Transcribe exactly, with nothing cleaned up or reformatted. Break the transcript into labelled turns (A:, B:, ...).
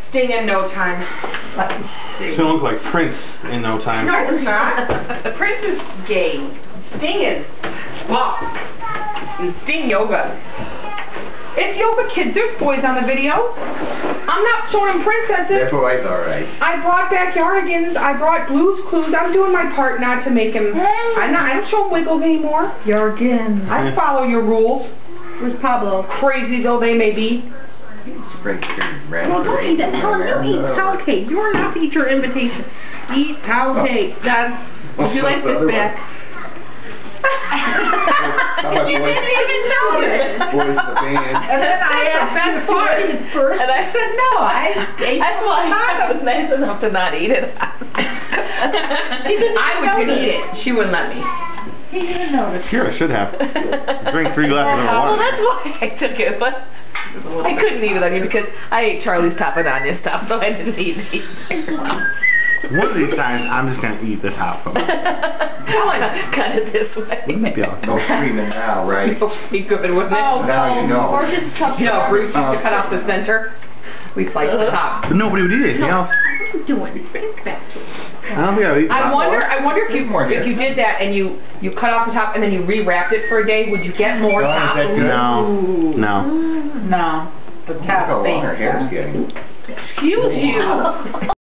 A: Sting in no time.
B: She looks like Prince in no time.
A: No, it's not. Prince is gay. Sting is fuck. And Sting yoga. It's yoga kids. There's boys on the video. I'm not showing them princesses.
C: That's what I thought, right?
A: I brought backyardigans. I brought Blue's Clues. I'm doing my part not to make him. I'm not. I don't show him Wiggles anymore.
D: Yargin.
A: I follow your rules.
D: Where's Pablo?
A: Crazy though they may be.
C: Spring
D: Well, don't eat it. Helen, you eat towel cake. You are not to eat your invitation. Eat towel cake. Dad, would you like this back?
A: You didn't even know it.
C: Boys the band.
A: And then I asked Beth first, and I said no. I ate
E: That's why I was nice enough to not eat it.
A: I would eat it. She wouldn't let me.
D: He didn't notice.
B: Sure, I should have. Drink three glasses of
E: Well,
B: water.
E: that's why I took it, but I couldn't eat it on you because I ate Charlie's papadania stuff, so I didn't eat it either.
B: One of these times, I'm just gonna eat this half of it.
E: Kind of this way.
B: Maybe I'll
C: No screaming now, right?
A: That would be good, wouldn't it?
D: Oh,
C: Now you know.
D: Or just tough.
A: You know, Bruce used to cut off the center. We sliced the top.
B: But nobody would eat anything else.
D: What are you doing? Think back to it.
B: I don't think I would eat
A: I
B: that.
A: wonder. I wonder if you if you did that and you you cut off the top and then you rewrapped it for a day, would you get more
C: No, is
A: top?
C: that good?
B: No. No.
D: No. The
C: Look how long her hair's getting.
D: Excuse you.